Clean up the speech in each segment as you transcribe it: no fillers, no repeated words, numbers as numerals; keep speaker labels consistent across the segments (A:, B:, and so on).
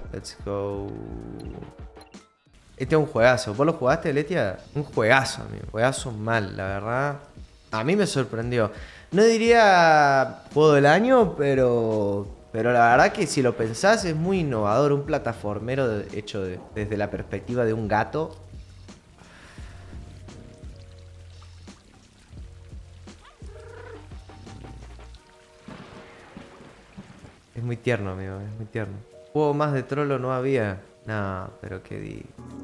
A: Let's go. Este es un juegazo. ¿Vos lo jugaste, Letia? Un juegazo, amigo. Juegazo mal, la verdad. A mí me sorprendió. No diría juego del año, pero la verdad que si lo pensás es muy innovador. Un plataformero hecho desde la perspectiva de un gato. Es muy tierno, amigo. Es muy tierno. Juego más de trolo no había. No, pero qué di.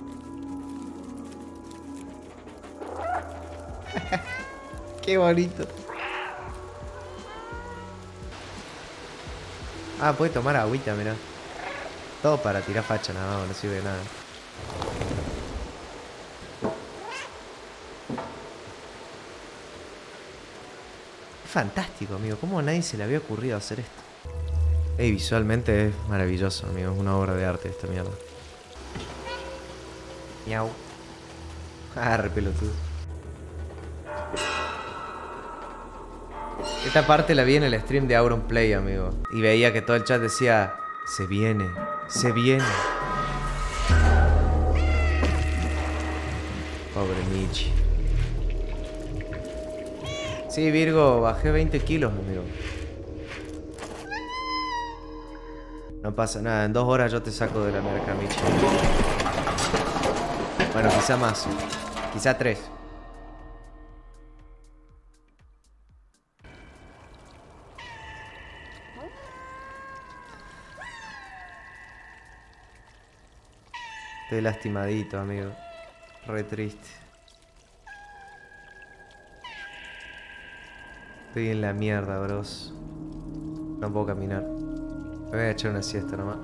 A: Qué bonito. Ah, puede tomar agüita, mirá. Todo para tirar facha nada más, no sirve de nada. Es fantástico, amigo. ¿Cómo a nadie se le había ocurrido hacer esto? Ey, visualmente es maravilloso, amigo. Es una obra de arte esta mierda. Miau. Ah, re pelotudo. Esta parte la vi en el stream de Auronplay, amigo. Y veía que todo el chat decía: se viene, se viene. Pobre Michi. Sí, Virgo, bajé 20 kilos, amigo. No pasa nada, en 2 horas yo te saco de la merca, Michi. Bueno, quizá más. Quizá 3. Estoy lastimadito, amigo. Re triste. Estoy en la mierda, bros. No puedo caminar. Me voy a echar una siesta nomás.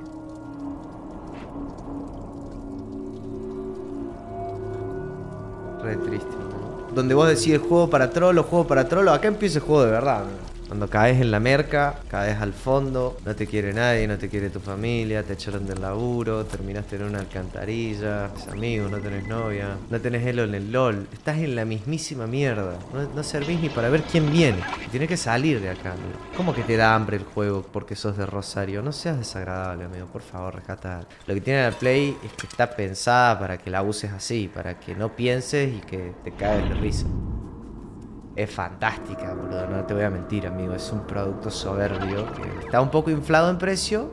A: Re triste, amigo. Donde vos decís juego para trolo, acá empieza el juego de verdad, amigo. Cuando caes en la merca, caes al fondo, no te quiere nadie, no te quiere tu familia, te echaron del laburo, terminaste en una alcantarilla, tus amigos, no tenés novia, no tenés elo en el LOL, estás en la mismísima mierda, no servís ni para ver quién viene, y tenés que salir de acá, amigo. ¿Cómo que te da hambre el juego porque sos de Rosario? No seas desagradable, amigo, por favor, rescata. Lo que tiene la Play es que está pensada para que la uses así, para que no pienses y que te caes de risa. Es fantástica, boludo, no te voy a mentir, amigo. Es un producto soberbio que está un poco inflado en precio,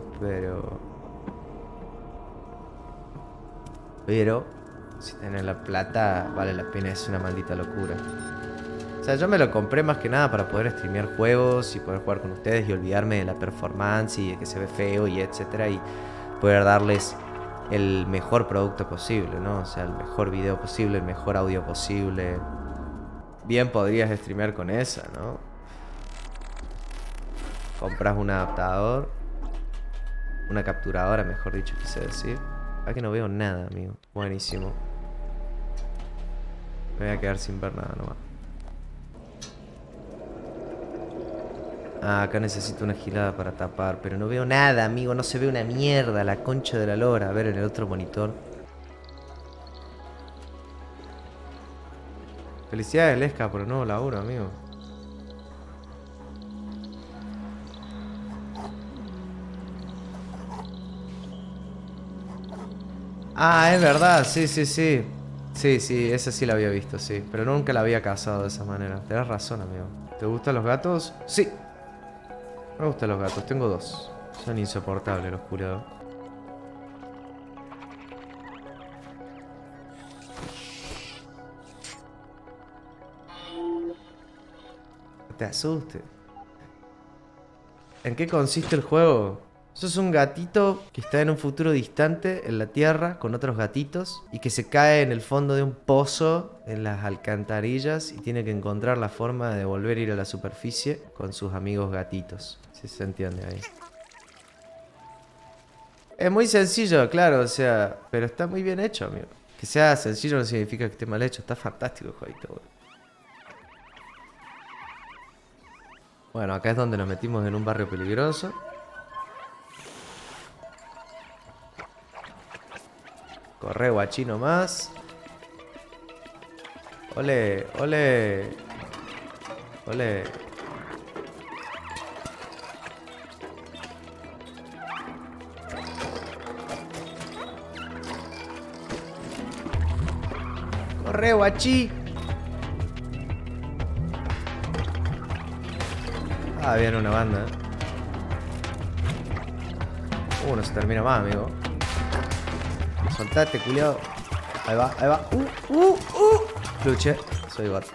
A: pero si tenés la plata, vale la pena, es una maldita locura. O sea, yo me lo compré más que nada para poder streamear juegos y poder jugar con ustedes y olvidarme de la performance y de que se ve feo y etcétera, y poder darles el mejor producto posible, ¿no? O sea, el mejor video posible, el mejor audio posible. Bien podrías streamear con esa, ¿no? Compras un adaptador. Una capturadora, mejor dicho, quise decir. Ah, que no veo nada, amigo. Buenísimo. Me voy a quedar sin ver nada nomás. Ah, acá necesito una gilada para tapar. Pero no veo nada, amigo. No se ve una mierda. La concha de la lora. A ver en el otro monitor. Felicidades, Lesca, por el nuevo laburo, amigo. Ah, es verdad, sí, sí, sí. Sí, sí, esa sí la había visto, sí. Pero nunca la había cazado de esa manera. Tenés razón, amigo. ¿Te gustan los gatos? Sí. Me gustan los gatos, tengo 2. Son insoportables los curados. No te asustes. ¿En qué consiste el juego? Sos un gatito que está en un futuro distante en la Tierra con otros gatitos y que se cae en el fondo de un pozo en las alcantarillas y tiene que encontrar la forma de volver a ir a la superficie con sus amigos gatitos. Si se entiende ahí. Es muy sencillo, claro, o sea, pero está muy bien hecho, amigo. Que sea sencillo no significa que esté mal hecho, está fantástico el jueguito, boludo. Bueno, acá es donde nos metimos en un barrio peligroso. Corre, guachino más. Ole, ole. Ole. Corre, guachí. Ah, viene una banda. No se termina más, amigo. Soltate, culiado. Ahí va, ahí va. Luche. Soy bot.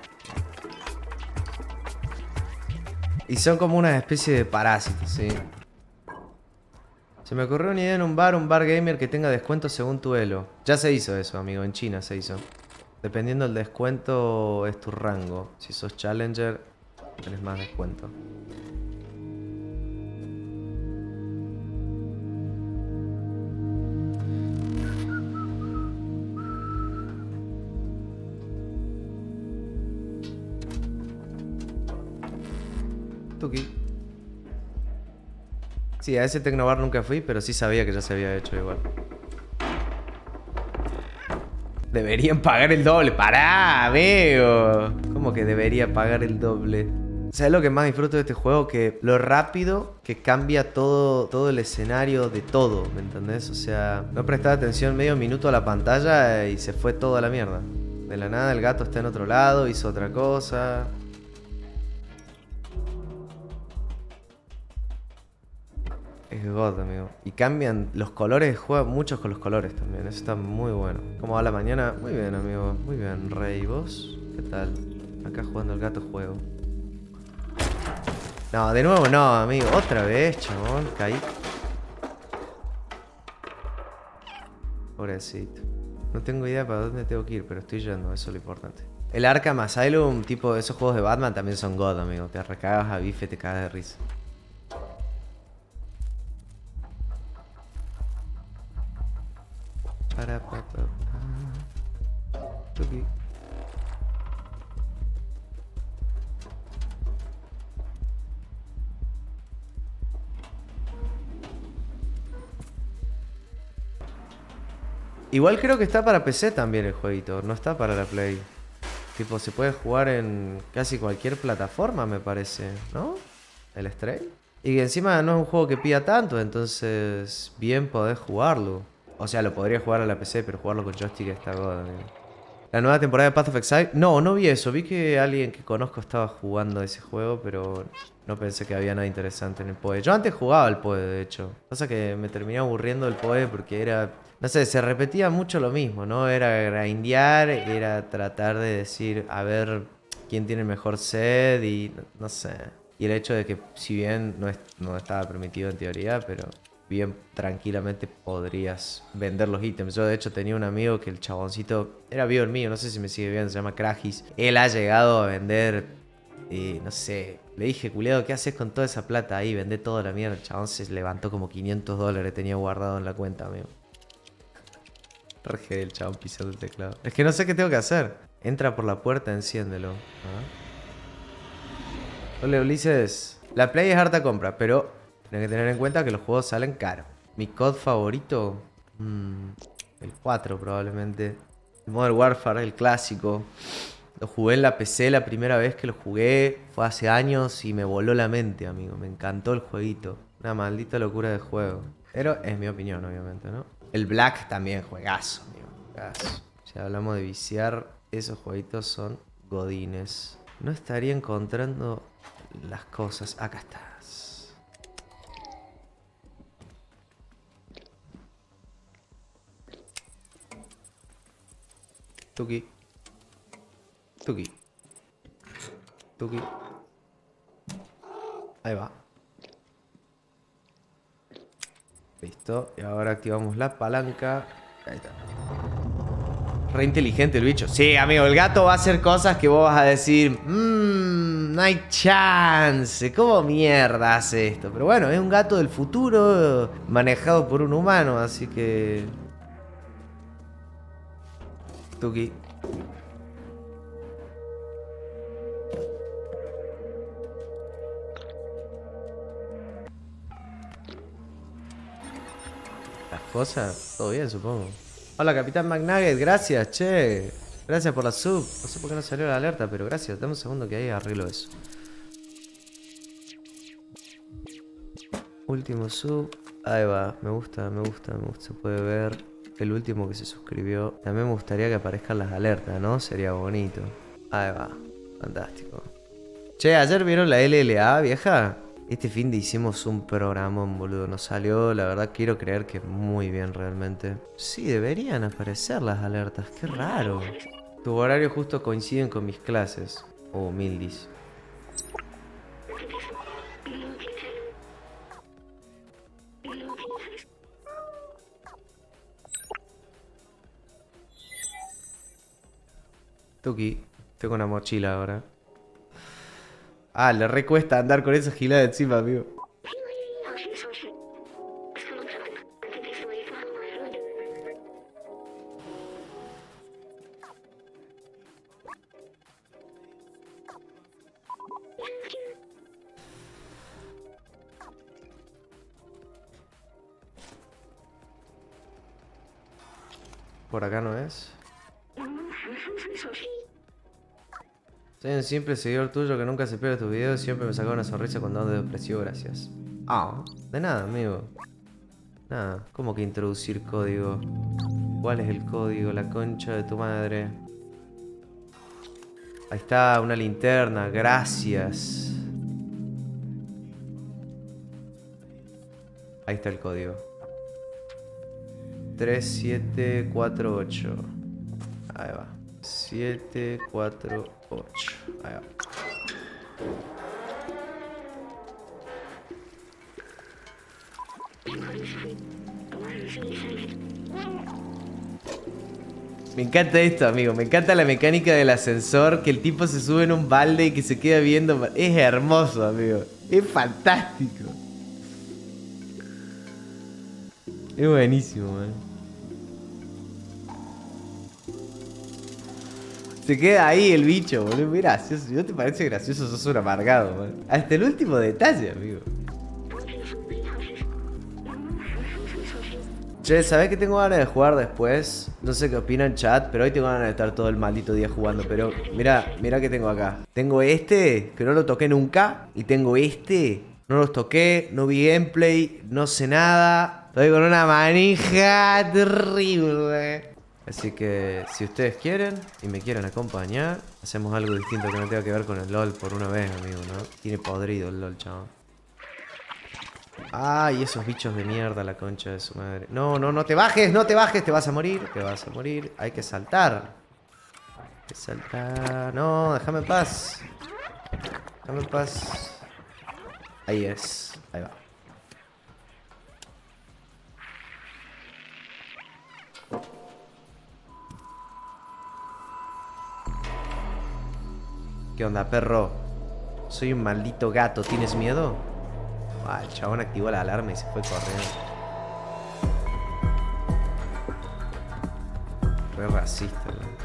A: Y son como una especie de parásitos, ¿sí? Se me ocurrió una idea en un bar gamer que tenga descuento según tu elo. Ya se hizo eso, amigo. En China se hizo. Dependiendo del descuento es tu rango. Si sos Challenger, tenés más descuento. Tuki. Sí, a ese Tecnobar nunca fui, pero sí sabía que ya se había hecho igual. Deberían pagar el doble. ¡Pará, amigo! ¿Cómo que debería pagar el doble? ¿Sabes lo que más disfruto de este juego? Que lo rápido que cambia todo el escenario de todo, ¿me entendés? O sea, no prestaba atención medio minuto a la pantalla y se fue todo a la mierda. De la nada el gato está en otro lado, hizo otra cosa. Es God, amigo. Y cambian los colores, juega mucho con los colores también. Eso está muy bueno. ¿Cómo va la mañana? Muy bien, amigo. Muy bien. Rey, ¿vos? ¿Qué tal? Acá jugando el gato juego. No, de nuevo no, amigo. Otra vez, chabón. Caí. Pobrecito. No tengo idea para dónde tengo que ir, pero estoy yendo. Eso es lo importante. El Arkham Asylum, tipo esos juegos de Batman, también son God, amigo. Te recagas a bife, te cagas de risa. Tuki. Igual creo que está para PC también el jueguito, no está para la Play. Tipo, se puede jugar en casi cualquier plataforma, me parece, ¿no? El Stray. Y encima no es un juego que pida tanto, entonces bien podés jugarlo. O sea, lo podría jugar a la PC, pero jugarlo con joystick está God, amigo. La nueva temporada de Path of Exile. No vi eso. Vi que alguien que conozco estaba jugando ese juego, pero no pensé que había nada interesante en el PoE. Yo antes jugaba al PoE, de hecho. Pasa que me terminé aburriendo el PoE porque era... No sé, se repetía mucho lo mismo, ¿no? Era grindear, era tratar de decir, a ver quién tiene el mejor set y... No sé. Y el hecho de que, si bien no estaba permitido en teoría, pero... bien tranquilamente podrías vender los ítems. Yo de hecho tenía un amigo que el chaboncito era viewer mío, no sé si me sigue viendo, se llama Kragis. Él ha llegado a vender, no sé, le dije, culiado, ¿qué haces con toda esa plata ahí? Vendé toda la mierda. El chabón se levantó como $500, tenía guardado en la cuenta, amigo. Rege el chabón pisando el teclado. Es que no sé qué tengo que hacer. Entra por la puerta, enciéndelo. Hola, Ulises. La Play es harta compra, pero... tienes que tener en cuenta que los juegos salen caros. Mi COD favorito... el 4 probablemente. El Modern Warfare, el clásico. Lo jugué en la PC la primera vez que lo jugué. Fue hace años y me voló la mente, amigo. Me encantó el jueguito. Una maldita locura de juego. Pero es mi opinión, obviamente, ¿no? El Black también, juegazo, amigo. Juegazo. Si hablamos de viciar, esos jueguitos son godines. No estaría encontrando las cosas. Acá estás. Tuki. Tuki. Tuki. Ahí va. Listo. Y ahora activamos la palanca. Ahí está. Re inteligente el bicho. Sí, amigo, el gato va a hacer cosas que vos vas a decir... no hay chance. ¿Cómo mierda hace esto? Pero bueno, es un gato del futuro manejado por un humano, así que... Tuki. Las cosas, todo bien, supongo. Hola, Capitán McNugget, gracias, che. Gracias por la sub. No sé por qué no salió la alerta, pero gracias. Dame un segundo que ahí arreglo eso. Último sub. Ahí va, me gusta, se puede ver. el último que se suscribió. También me gustaría que aparezcan las alertas, ¿no? Sería bonito. Ahí va. Fantástico. Che, ¿ayer vieron la LLA, vieja? Este fin de hicimos un programón, boludo. Nos salió, la verdad, quiero creer que muy bien realmente. Sí, deberían aparecer las alertas. Qué raro. Tu horario justo coinciden con mis clases. Oh, Mildis. Tuki, estoy con una mochila ahora. Ah, le recuesta andar con esa gilada encima, amigo. Por acá no es. Soy un simple seguidor tuyo que nunca se pierde tus videos. Siempre me saca una sonrisa cuando ando depresivo, gracias. Ah, de nada, amigo. Nada, ¿cómo que introducir código? ¿Cuál es el código? La concha de tu madre. Ahí está, una linterna, gracias. Ahí está el código. 3748. Ahí va. 748. Ahí va. Me encanta esto, amigo. Me encanta la mecánica del ascensor. Que el tipo se sube en un balde y que se queda viendo. Es hermoso, amigo. Es fantástico. Es buenísimo, man. Se queda ahí el bicho, boludo. Muy gracioso. Si no te parece gracioso, sos un amargado, man. Hasta el último detalle, amigo. Che, ¿sabés que tengo ganas de jugar después? No sé qué opinan, chat, pero hoy tengo ganas de estar todo el maldito día jugando. Pero mirá que tengo acá. Tengo este, que no lo toqué nunca. Y tengo este, no los toqué, no vi gameplay, no sé nada. Estoy con una manija terrible. Así que si ustedes quieren y me quieren acompañar, hacemos algo distinto que no tenga que ver con el LOL por una vez, amigo, ¿no? Tiene podrido el LOL, chaval. Ay, esos bichos de mierda, la concha de su madre. No, no, no te bajes, no te bajes, te vas a morir, te vas a morir. Hay que saltar. Hay que saltar. No, déjame en paz. Déjame en paz. Ahí es, ahí va. ¿Qué onda, perro? Soy un maldito gato, ¿tienes miedo? Ah, el chabón activó la alarma y se fue corriendo. Re racista, ¿no?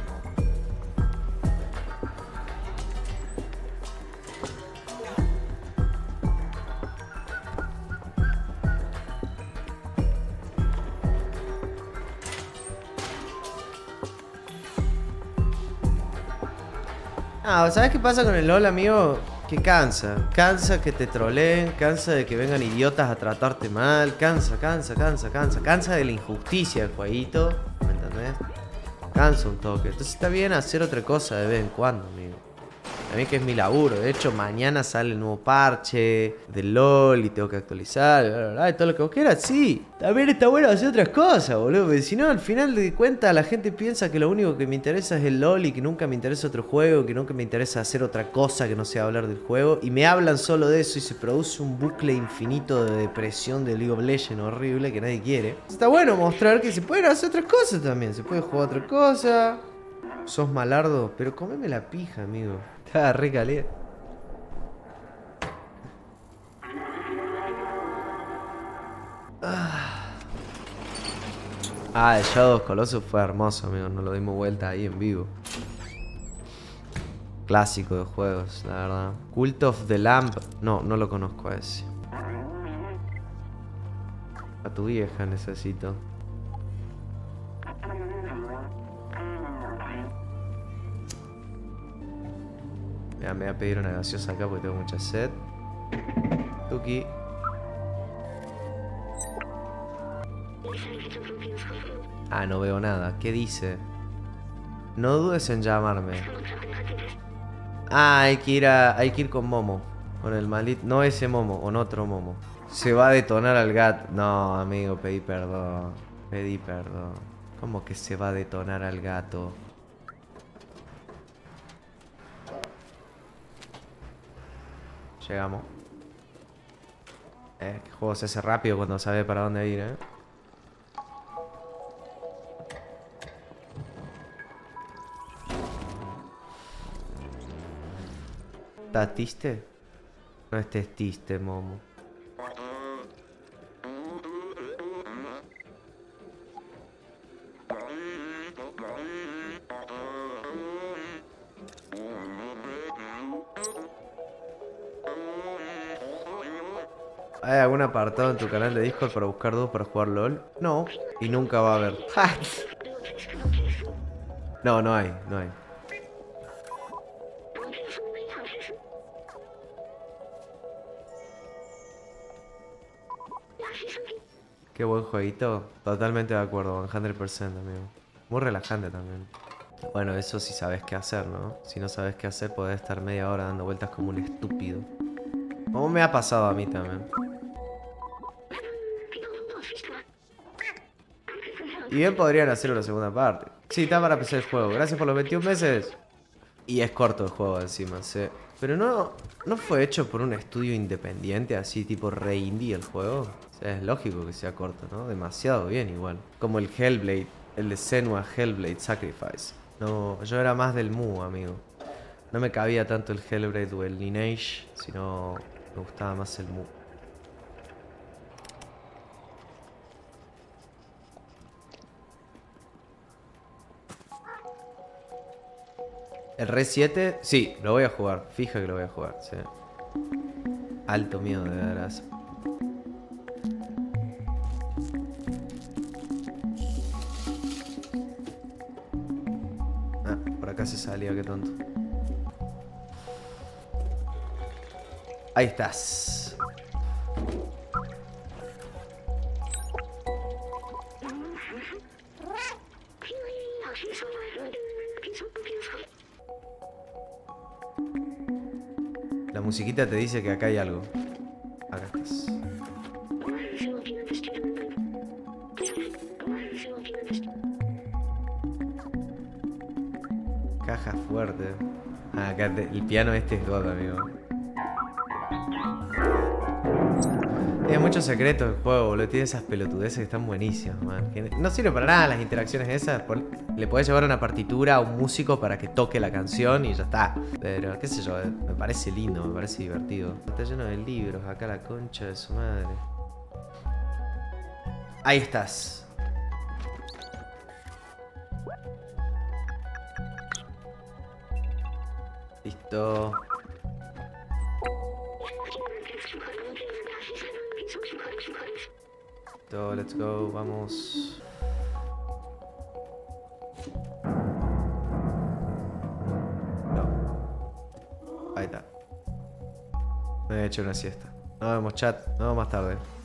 A: Ah, ¿sabes qué pasa con el LOL, amigo? Que cansa. Cansa que te troleen, cansa de que vengan idiotas a tratarte mal. Cansa de la injusticia del jueguito. ¿Me entendés? Cansa un toque. Entonces está bien hacer otra cosa de vez en cuando, amigo. A mí que es mi laburo. De hecho, mañana sale el nuevo parche del LOL y tengo que actualizar, bla, bla, bla, y todo lo que vos quieras. Sí, también está bueno hacer otras cosas, boludo. Porque si no, al final de cuentas, la gente piensa que lo único que me interesa es el LOL y que nunca me interesa otro juego, que nunca me interesa hacer otra cosa que no sea hablar del juego. Y me hablan solo de eso y se produce un bucle infinito de depresión de League of Legends horrible que nadie quiere. Está bueno mostrar que se pueden hacer otras cosas también. Se puede jugar otra cosa. Sos malardo, pero comeme la pija, amigo. Está re caliente. Ah, el Shadow of Colossus fue hermoso, amigo. Nos lo dimos vuelta ahí en vivo. Clásico de juegos, la verdad. Cult of the Lamp. No, no lo conozco a ese. A tu vieja necesito. Mira, me voy a pedir una gaseosa acá porque tengo mucha sed. Tuki. Ah, no veo nada. ¿Qué dice? No dudes en llamarme. Ah, hay que ir con Momo. Con el maldito... No ese Momo, con otro Momo. Se va a detonar al gato. No, amigo, pedí perdón. Pedí perdón. ¿Cómo que se va a detonar al gato? Llegamos. Que juego se hace rápido cuando sabe para dónde ir, ¿eh? ¿Estás triste? No estés triste, Momo. ¿Hay algún apartado en tu canal de Discord para buscar dúos para jugar LOL? No, y nunca va a haber. No, no hay, no hay. Qué buen jueguito. Totalmente de acuerdo, 100%, amigo. Muy relajante también. Bueno, eso sí sabes qué hacer, ¿no? Si no sabes qué hacer, podés estar media hora dando vueltas como un estúpido. Como me ha pasado a mí también. Y bien podrían hacer una segunda parte. Sí, está para empezar el juego. Gracias por los 21 meses. Y es corto el juego encima, sí. Pero no fue hecho por un estudio independiente, así tipo re indie el juego. O sea, es lógico que sea corto, ¿no? Demasiado bien igual. Como el Hellblade, el de Senua Hellblade Sacrifice. No, yo era más del Mu, amigo. No me cabía tanto el Hellblade o el Lineage, sino me gustaba más el Mu. El Re 7, sí, lo voy a jugar. Fija que lo voy a jugar, sí. Alto miedo de veras. Ah, por acá se salía, qué tonto. Ahí estás. La musiquita te dice que acá hay algo. Acá estás. Caja fuerte. Ah, acá el piano este es God, amigo. Tiene muchos secretos el juego, boludo. Tiene esas pelotudeces que están buenísimas, man. No sirve para nada las interacciones esas. Le podés llevar una partitura a un músico para que toque la canción y ya está. Pero, qué sé yo, me parece lindo, me parece divertido. Está lleno de libros, acá la concha de su madre. Ahí estás. Listo. Listo, let's go, vamos. No. Ahí está. Me he hecho una siesta. Nos vemos, chat. Nos vemos más tarde.